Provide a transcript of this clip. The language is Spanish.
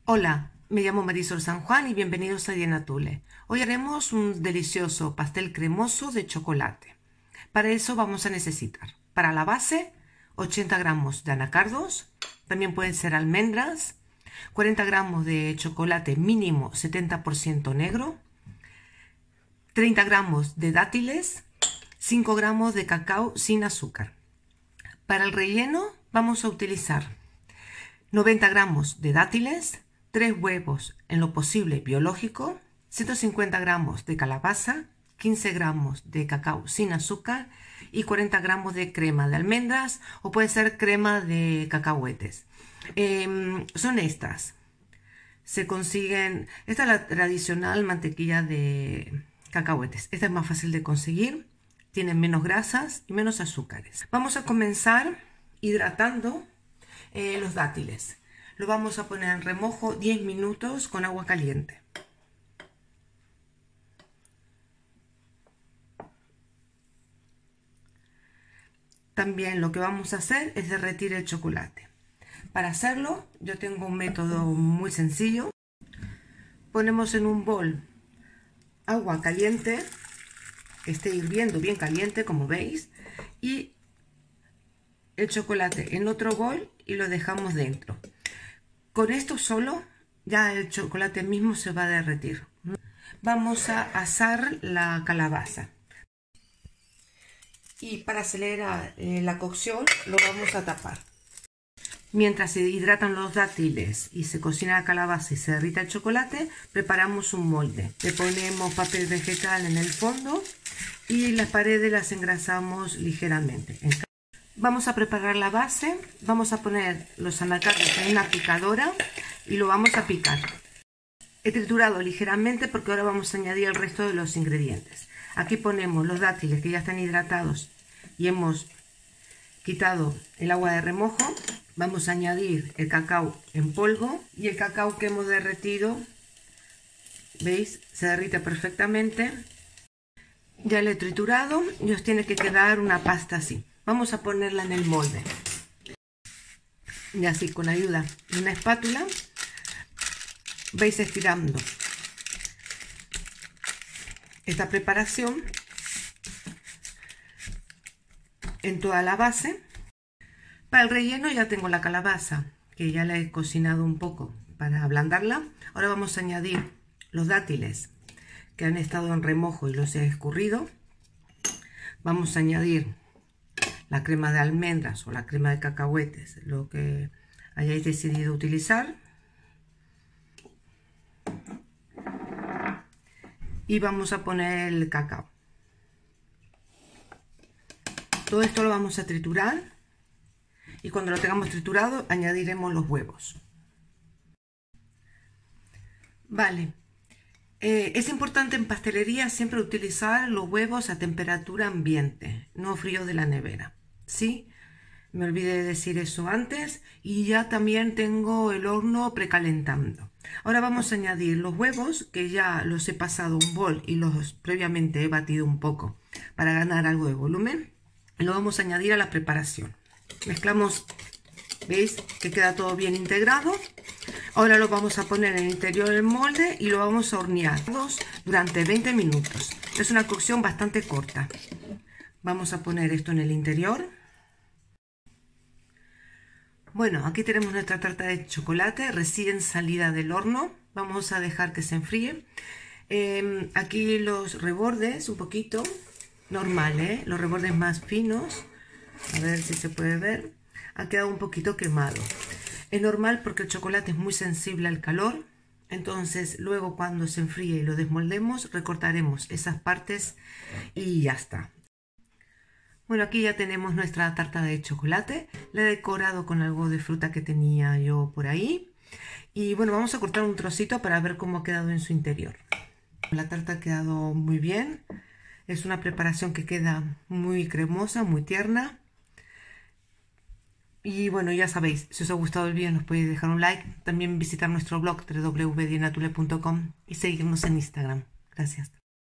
Hola, me llamo Marisol San Juan y bienvenidos a Diana Tule. Hoy haremos un delicioso pastel cremoso de chocolate. Para eso vamos a necesitar, para la base, 80 gramos de anacardos, también pueden ser almendras, 40 gramos de chocolate mínimo 70% negro, 30 gramos de dátiles, 5 gramos de cacao sin azúcar. Para el relleno vamos a utilizar 90 gramos de dátiles, 3 huevos en lo posible biológico, 150 gramos de calabaza, 15 gramos de cacao sin azúcar y 40 gramos de crema de almendras o puede ser crema de cacahuetes. Son estas. Se consiguen, esta es la tradicional mantequilla de cacahuetes. Esta es más fácil de conseguir, tiene menos grasas y menos azúcares. Vamos a comenzar hidratando los dátiles. Lo vamos a poner en remojo 10 minutos con agua caliente. También lo que vamos a hacer es derretir el chocolate. Para hacerlo yo tengo un método muy sencillo. Ponemos en un bol agua caliente, que esté hirviendo bien caliente como veis, y el chocolate en otro bol y lo dejamos dentro. Con esto solo ya el chocolate mismo se va a derretir. Vamos a asar la calabaza. Y para acelerar la cocción lo vamos a tapar. Mientras se hidratan los dátiles y se cocina la calabaza y se derrita el chocolate, preparamos un molde. Le ponemos papel vegetal en el fondo y las paredes las engrasamos ligeramente. Vamos a preparar la base, vamos a poner los anacardos en una picadora y lo vamos a picar. He triturado ligeramente porque ahora vamos a añadir el resto de los ingredientes. Aquí ponemos los dátiles que ya están hidratados y hemos quitado el agua de remojo. Vamos a añadir el cacao en polvo y el cacao que hemos derretido, ¿veis? Se derrite perfectamente. Ya lo he triturado y os tiene que quedar una pasta así. Vamos a ponerla en el molde. Y así con ayuda de una espátula vais estirando esta preparación en toda la base. Para el relleno ya tengo la calabaza, que ya la he cocinado un poco para ablandarla. Ahora vamos a añadir los dátiles que han estado en remojo y los he escurrido. Vamos a añadir la crema de almendras o la crema de cacahuetes, lo que hayáis decidido utilizar. Y vamos a poner el cacao. Todo esto lo vamos a triturar y cuando lo tengamos triturado añadiremos los huevos. Vale. Es importante en pastelería siempre utilizar los huevos a temperatura ambiente, no frío de la nevera. ¿Sí? Me olvidé de decir eso antes y ya también tengo el horno precalentando. Ahora vamos a añadir los huevos que ya los he pasado un bol y los previamente he batido un poco para ganar algo de volumen. Lo vamos a añadir a la preparación. Mezclamos, ¿veis? Que queda todo bien integrado. Ahora lo vamos a poner en el interior del molde y lo vamos a hornear durante 20 minutos. Es una cocción bastante corta. Vamos a poner esto en el interior. Bueno, aquí tenemos nuestra tarta de chocolate recién salida del horno. Vamos a dejar que se enfríe. Aquí los rebordes un poquito, normal, los rebordes más finos. A ver si se puede ver. Ha quedado un poquito quemado. Es normal porque el chocolate es muy sensible al calor. Entonces luego cuando se enfríe y lo desmoldemos, recortaremos esas partes y ya está. Bueno, aquí ya tenemos nuestra tarta de chocolate. La he decorado con algo de fruta que tenía yo por ahí. Y bueno, vamos a cortar un trocito para ver cómo ha quedado en su interior. La tarta ha quedado muy bien. Es una preparación que queda muy cremosa, muy tierna. Y bueno, ya sabéis, si os ha gustado el vídeo nos podéis dejar un like. También visitar nuestro blog www.dienatule.com y seguirnos en Instagram. Gracias.